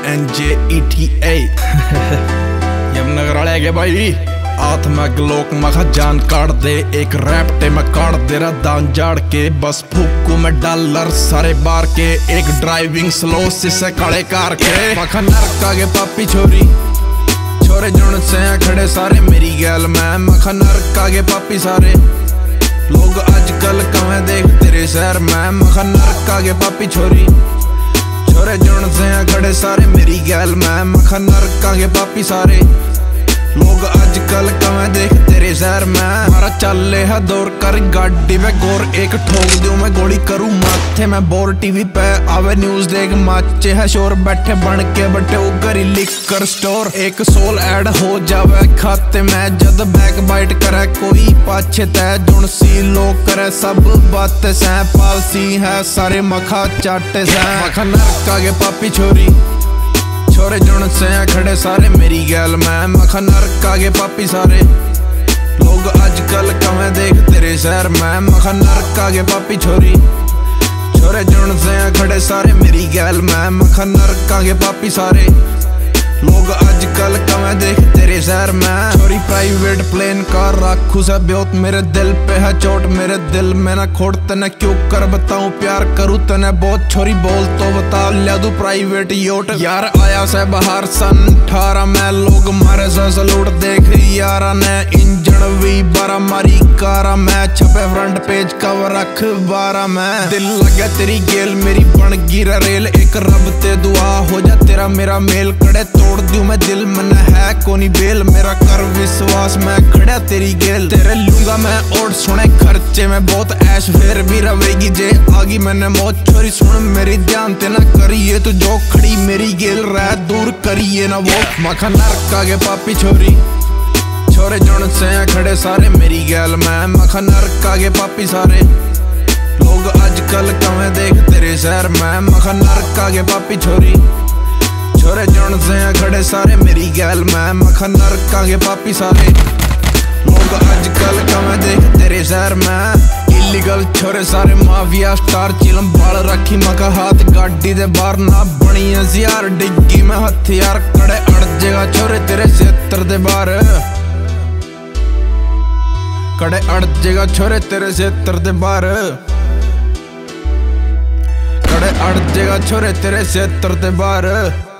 YUNJETA यमनगर वाले के भाई हाथ में ग्लोक मखा जान काट दे एक रैप्टे में काट दे रहा दान जाड़ के बस फूकू में डॉलर सारे बार के एक ड्राइविंग स्लो से काले कार के मखा नरका के पापी छोरी छोरे जुन से खड़े सारे मेरी गैल में मखा नरका के पापी सारे लोग आजकल कमें देख तेरे शहर में मखा नरका के पापी छोरी छोरे जुन से खड़े सारे मेरी गैल में मखा नरका के पापी सारे लोग आजकल कमें देख तेरे शहर में मारा चल है दौर कर गाड़ी में गोर एक ठोक दूं मैं गोली करूं माथे में बोर टीवी पे आवे न्यूज देख माचे है शोर बैठे बन के बटे उगरी लिख कर स्टोर एक सोल ऐड हो जावे खाते में जद बैक बाइट करे कोई पाछे तय जुन सी लोग करे सब बात से पालसी है सारे मखा चाटे से मखा नरका के पापी छोरी छोरे जुन से खड़े सारे मेरी गैल में मखा नरका के पापी सारे लोग आजकल कमें देख तेरे शहर में मखा नरका के पापी छोरी छोरे जुन से खड़े सारे मेरी गैल में मखा नरका के पापी सारे लोग आजकल कमें देख तेरे शहर में छोरी प्राइवेट प्लेन का राखू से ब्योत मेरे दिल पे है चोट मेरे दिल में ना खोट तने क्यों कर बताऊं प्यार करूं तने बहुत छोरी बोल तो बता लिया तू प्राइवेट योट यार आया से बाहर सन 18 में लोग मारे से सलूट देख यारा ने इंजन भी 12 मारी कारा में छपे फ्रंट पेज कवर अखबारा में दिल लगे तेरी गेल मेरी बन गिरा रेल एक रब ते दुआ हो जा तेरा मेरा मेल कड़े तोड़ दूं मैं दिल मन है कोनी बेल मेरा कर विश्वास मैं खड़ा तेरी गेल तेरे लूंगा मैं और सुने खर्चे में बहुत ऐश फिर भी रवेगी जे आगी मैंने मौत छोरी सुन मेरी ध्यान ते ना करिए तू जो खड़ी मेरी गेल रह दूर करिए ना वो मखा नरका के पापी छोरी छोरे जुन से खड़े सारे मेरी गैल में मखा नरका के पापी सारे लोग आजकल कमें देख तेरे शहर में मखा नरका के पापी छोरी छोरे जुन से खड़े सारे मेरी गैल में मखा नरका के पापी सारे लोग आजकल कमें देख तेरे शहर में इलीगल छोरे सारे माफिया स्टार चिलम बाल रखी मखा हाथ गाड़ी दे बार ना बनी यार डिग्गी में हथियार कड़े अड़ जेगा छोरे तेरे क्षेत्र दे बार कड़े अड़ जेगा छोरे तेरे क्षेत्र दे बार कड़े अड़ जेगा छोरे तेरे क्षेत्र दे बार